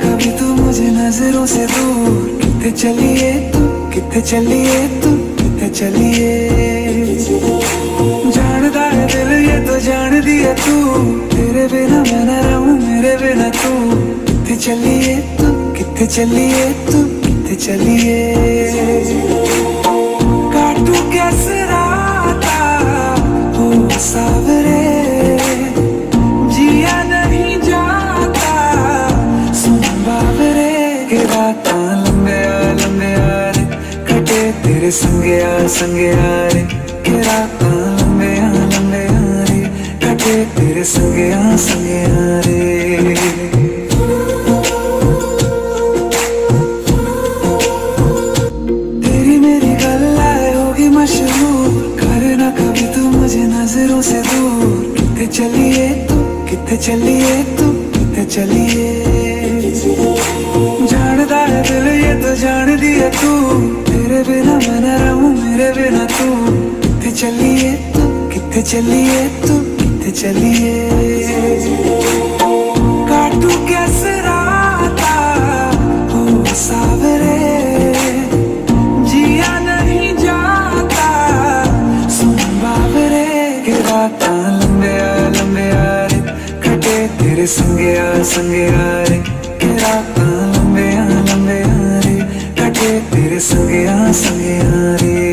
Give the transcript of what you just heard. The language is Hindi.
कभी तू मुझे नजरों से दूर, कितने चलिए तू, कितने चलिए तू, कितने चलिए। जानदा है दिल ये तो जान दिया तू, तेरे बिना मैं न रहूं मेरे बिना तू। कितने चलिए तू, कितने चलिए तू, कितने चलिए। काटू कैसे राता हो सावरे, जिया नहीं जाता सुन बाबरे। के राता लंबे रे कटे तेरे संगे रे। के राता लंबे रे कटे तेरे संगे रे। तेरी मेरी गल्लाए होगी मशहूर, करना कभी तू मुझे नजरों से दूर। कितने चलिए तू, कितने चलिए तू, कितने चलिए। जानदा है दिल ये तो जान दिया तू, तेरे बिना मैं न रहूं मेरे बिना तू। कितने चलिए तू, कितने चलिए तू, कितने चलिए। काटू कैसे राता हो सावरे, जिया नहीं जाता सुन बाबरे। के राता लंबे रे कटे तेरे संगे रे। के राता लंबे रे कटे तेरे संगे रे।